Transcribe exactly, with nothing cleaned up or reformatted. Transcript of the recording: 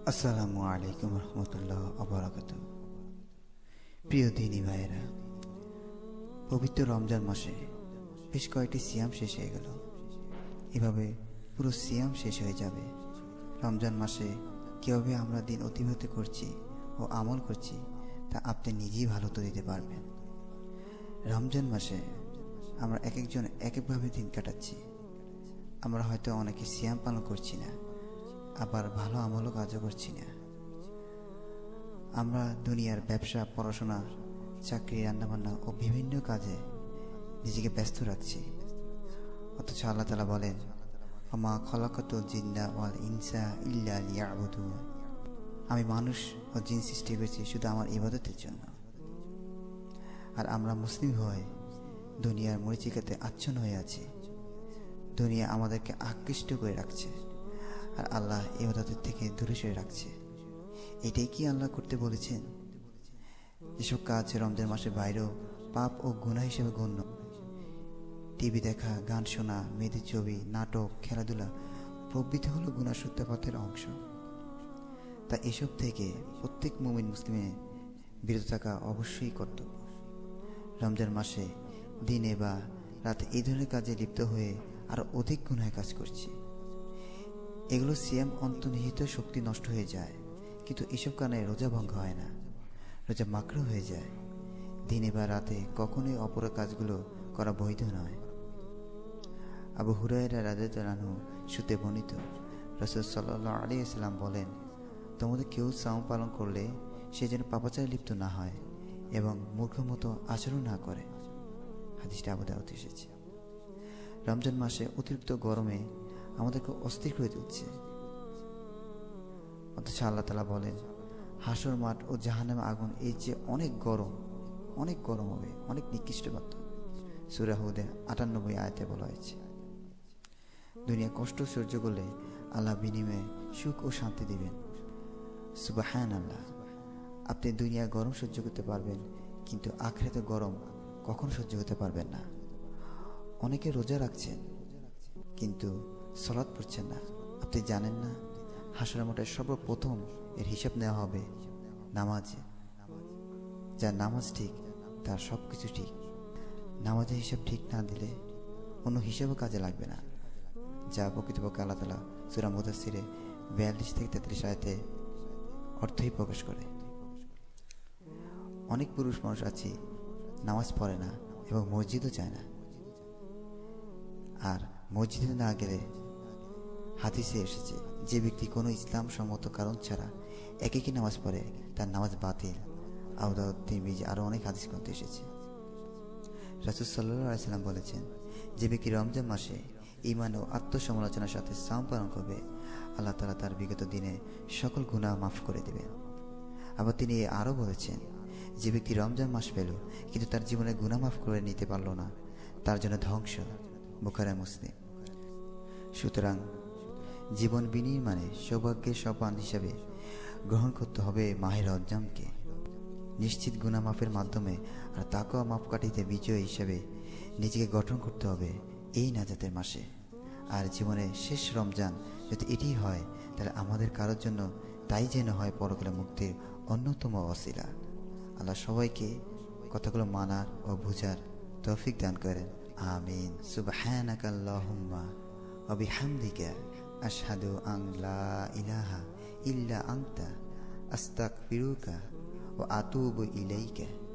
আসসালামু আলাইকুম রহমতুল্লাহ আবরাকাত। প্রিয় দিনী ভাইয়েরা, পবিত্র রমজান মাসে বেশ কয়েকটি সিয়াম শেষ হয়ে গেল। এভাবে পুরো সিয়াম শেষ হয়ে যাবে। রমজান মাসে কীভাবে আমরা দিন অতিবাহিত করছি ও আমল করছি তা আপনি নিজেই ভালো তো দিতে পারবেন। রমজান মাসে আমরা এক একজন এক একভাবে দিন কাটাচ্ছি। আমরা হয়তো অনেকে সিয়াম পালন করছি না, আবার ভালো আমলও কাজও করছি না। আমরা দুনিয়ার ব্যবসা, পড়াশোনা, চাকরি, রান্নাবান্না ও বিভিন্ন কাজে নিজেকে ব্যস্ত রাখছি। অথচ আল্লাহ তাআলা বলেন, ওমা খলাকাতুল জিন্না ওয়াল ইনসা ইল্লা লিয়াবুদুন, আমি মানুষ ও জিন সৃষ্টি করেছি শুধু আমার ইবাদতের জন্য। আর আমরা মুসলিম হয়ে দুনিয়ার মরিচিকাতে আচ্ছন্ন হয়ে আছি। দুনিয়া আমাদেরকে আকৃষ্ট করে রাখছে, আর আল্লাহ ইবাদতের থেকে দূরে সরে রাখছে। এটাই কি আল্লাহ করতে বলেছেন? এসব কাজ রমজান মাসের বাইরেও পাপ ও গুনাহ হিসেবে গণ্য। টিভি দেখা, গান শোনা, মেয়েদের ছবি, নাটক, খেলাধুলা প্রভৃতি হলো গুনাহ সূত্রপাতের অংশ। তা এসব থেকে প্রত্যেক মুমিন মুসলিমের বিরত থাকা অবশ্যই কর্তব্য। রমজান মাসে দিনে বা রাতে এই ধরনের কাজে লিপ্ত হয়ে আরও অধিক গুনাহে কাজ করছি। এগুলো সিয়াম অন্তর্নিহিত শক্তি নষ্ট হয়ে যায়, কিন্তু এসব কারণে রোজা ভঙ্গ হয় না, রোজা মাকরুহ হয়ে যায়। দিনে বা রাতে কখনোই অপর কাজগুলো করা বৈধ নয়। আবু হুরায়রা রাদিয়াল্লাহু আনহু সূত্রে বর্ণিত, রাসূল সাল্লাল্লাহু আলাইহি ওয়াসাল্লাম বলেন, তোমাদের কেউ সাওম পালন করলে সে যেন পাপাচারে লিপ্ত না হয় এবং মূর্খের মতো আচরণ না করে। হাদিসটা আবু দাউদে এসেছে। রমজান মাসে অতিরিক্ত গরমে আমাদেরকে অস্থির করে তুলছে। অথচ আল্লাহ তাআলা বলেন, হাসর মাঠ ও জাহান্নামের আগুন এই যে অনেক গরম, অনেক গরম হবে, অনেক নিকৃষ্ট বাধ্য। সূরা হুদের আটানব্বই আয়াতে বলা হয়েছে। দুনিয়া কষ্ট সহ্য করলে আল্লাহ বিনিময়ে সুখ ও শান্তি দিবেন। সুবহানাল্লাহ। আপনি দুনিয়া গরম সহ্য করতে পারবেন, কিন্তু আখিরাতে গরম কখনো সহ্য করতে পারবেন না। অনেকে রোজা রাখছেন কিন্তু সালাত পড়ছেন না। আপনি জানেন না হাসরের মাঠে সর্বপ্রথম এর হিসাব নেওয়া হবে নামাজে। যার নামাজ ঠিক তার সব কিছু ঠিক। নামাজের হিসাব ঠিক না দিলে অন্য হিসাবও কাজে লাগবে না, যা প্রকৃতপক্ষে আল্লাহ তাআলা সূরা মুদাসসিরে বিয়াল্লিশ থেকে তেত্রিশ আয়াতে অর্থই প্রকাশ করে। অনেক পুরুষ মানুষ আছে নামাজ পড়ে না এবং মসজিদও যায় না। আর মসজিদে না গেলে হাদিসে এসেছে, যে ব্যক্তি কোনো ইসলাম সম্মত কারণ ছাড়া একাকী নামাজ পড়ে তার নামাজ বাতিল। আবু দাউদ, তিরমিজি আরও অনেক হাদিস গ্রন্থে এসেছে। রাসূল সাল্লাল্লাহু আলাইহি ওয়াসাল্লাম বলেছেন, যে ব্যক্তি রমজান মাসে ঈমান ও আত্মসমালোচনার সাথে সাওম পালন করবে, আল্লাহ তাআলা তার বিগত দিনে সকল গুনাহ মাফ করে দেবেন। আবার তিনি আরও বলেছেন, যে ব্যক্তি রমজান মাস পেল কিন্তু তার জীবনে গুনাহ মাফ করে নিতে পারল না, তার জন্য ধ্বংস। বুখারী, মুসলিম। সুতরাং জীবন বিনির্মাণে সৌভাগ্যের সোপান হিসাবে গ্রহণ করতে হবে মাহে রমজানকে। নিশ্চিত গুনাহ মাফের মাধ্যমে আর তাকওয়া মাপকাঠিতে বিজয় হিসাবে নিজেকে গঠন করতে হবে এই নাজাতের মাসে। আর জীবনের শেষ রমজান যদি এটি হয়, তাহলে আমাদের কারোর জন্য তাই যেন হয় পরকালে মুক্তির অন্যতম ওসিলা। আল্লাহ সবাইকে কথাগুলো মানার ও বুঝার তৌফিক দান করেন। আমিন। সুবহানাকাল্লাহুম্মা ওয়া বিহামদিকা আশহাদু আন লা ইলাহা ইল্লা আনতা আস্তাগফিরুকা ওয়া আতুবু ইলাইকা।